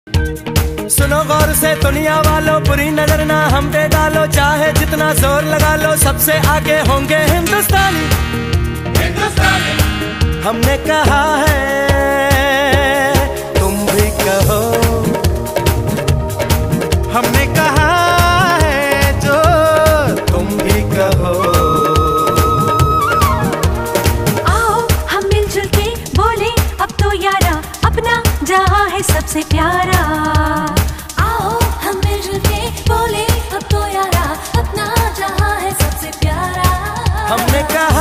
सुनो गौर से दुनिया वालों, बुरी नजर ना हम पे डालो, चाहे जितना जोर लगा लो, सबसे आगे होंगे हिंदुस्तानी। हमने कहा है तुम भी कहो, हमने कहा है जो तुम भी कहो। आओ हम मिलजुल के बोले अब तो यारा, अपना जहां है सबसे प्यारा। आओ हम मिलजुल के बोले अब तो यारा, अपना जहां है सबसे प्यारा। हमने कहा